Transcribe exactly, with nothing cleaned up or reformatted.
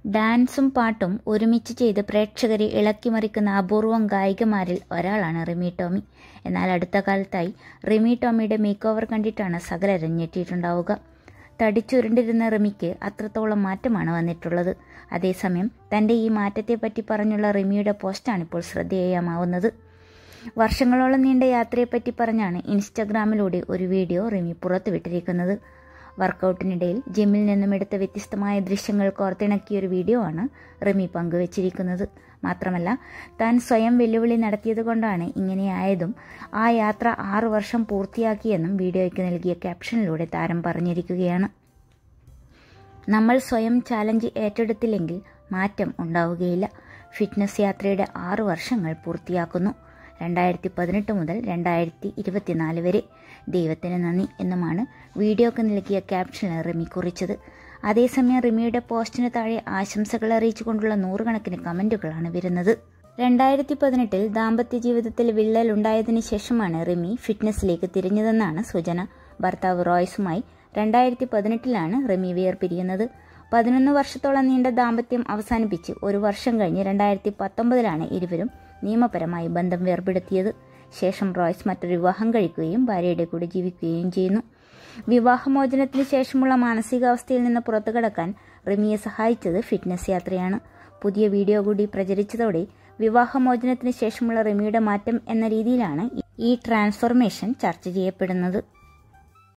ഡാൻസും പാട്ടും ഒരുമിച്ച് ചെയ്ത് പ്രേക്ഷകരെ ഇളക്കിമറിക്കുന്ന അപൂർവം ഗായികമാരിൽ ഒരാളാണ് റിമി ടോമി. എന്നാൽ അടുത്ത കാലത്തായി റിമി ടോമിയുടെ മേക്ക് ഓവർ കണ്ടിട്ടാണ് സകലരും ഞെട്ടിയിട്ടുണ്ടാവുക. തടിച്ചുരുണ്ടിരുന്ന റിമിക്ക് അത്രത്തോളം മാറ്റമാണ് വന്നിട്ടുള്ളത്. അതേസമയം തൻ്റെ ഈ മാറ്റത്തെപ്പറ്റി പറഞ്ഞുള്ള റിമിയുടെ പോസ്റ്റാണിപ്പോൾ ശ്രദ്ധേയമാവുന്നത്. വർഷങ്ങളോളം നീണ്ട യാത്രയെപ്പറ്റി പറഞ്ഞാണ് ഇൻസ്റ്റഗ്രാമിലൂടെ ഒരു വീഡിയോ റിമി പുറത്തുവിട്ടിരിക്കുന്നത്. വർക്കൗട്ടിനിടയിൽ ജിമ്മിൽ നിന്നും എടുത്ത വ്യത്യസ്തമായ ദൃശ്യങ്ങൾ കോർത്തിണക്കിയൊരു വീഡിയോ ആണ് റിമി പങ്കുവച്ചിരിക്കുന്നത്. മാത്രമല്ല, താൻ സ്വയം വെല്ലുവിളി നടത്തിയത് കൊണ്ടാണ് ഇങ്ങനെയായതും ആ യാത്ര ആറു വർഷം പൂർത്തിയാക്കിയെന്നും വീഡിയോയ്ക്ക് നൽകിയ ക്യാപ്ഷനിലൂടെ താരം പറഞ്ഞിരിക്കുകയാണ്. നമ്മൾ സ്വയം ചാലഞ്ച് ഏറ്റെടുത്തില്ലെങ്കിൽ മാറ്റം ഉണ്ടാവുകയില്ല. ഫിറ്റ്നസ് യാത്രയുടെ ആറു വർഷങ്ങൾ പൂർത്തിയാക്കുന്നു. രണ്ടായിരത്തി പതിനെട്ട് മുതൽ രണ്ടായിരത്തി ഇരുപത്തിനാല് വരെ. ദൈവത്തിന് നന്ദി എന്നുമാണ് വീഡിയോക്ക് നൽകിയ ക്യാപ്ഷനിൽ റിമി കുറിച്ചത്. അതേസമയം റിമിയുടെ പോസ്റ്റിന് താഴെ ആശംസകൾ അറിയിച്ചുകൊണ്ടുള്ള നൂറുകണക്കിന് കമന്റുകളാണ് വരുന്നത്. രണ്ടായിരത്തി പതിനെട്ടിൽ ദാമ്പത്യ ജീവിതത്തിൽ വിള്ളൽ ഉണ്ടായതിനു ശേഷമാണ് റിമി ഫിറ്റ്നസിലേക്ക് തിരിഞ്ഞതെന്നാണ് സൂചന. ഭർത്താവ് റോയ്സുമായി രണ്ടായിരത്തി പതിനെട്ടിലാണ് റിമി വേർപിരിയുന്നത്. പതിനൊന്ന് വർഷത്തോളം നീണ്ട ദാമ്പത്യം അവസാനിപ്പിച്ച് ഒരു വർഷം കഴിഞ്ഞ് രണ്ടായിരത്തി പത്തൊമ്പതിലാണ് ഇരുവരും നിയമപരമായി ബന്ധം വേർപെടുത്തിയത്. ശേഷം റോയ്സ് മറ്റൊരു വിവാഹം കഴിക്കുകയും ഭാര്യയുടെ കൂടെ ജീവിക്കുകയും ചെയ്യുന്നു. വിവാഹമോചനത്തിന് ശേഷമുള്ള മാനസികാവസ്ഥയിൽ നിന്ന് പുറത്തു കടക്കാൻ റിമിയെ സഹായിച്ചത് ഫിറ്റ്നസ് യാത്രയാണ്. പുതിയ വീഡിയോ കൂടി പ്രചരിച്ചതോടെ വിവാഹമോചനത്തിന് ശേഷമുള്ള റിമിയുടെ മാറ്റം എന്ന രീതിയിലാണ് ഈ ട്രാൻസ്ഫോർമേഷൻ ചർച്ച ചെയ്യപ്പെടുന്നത്.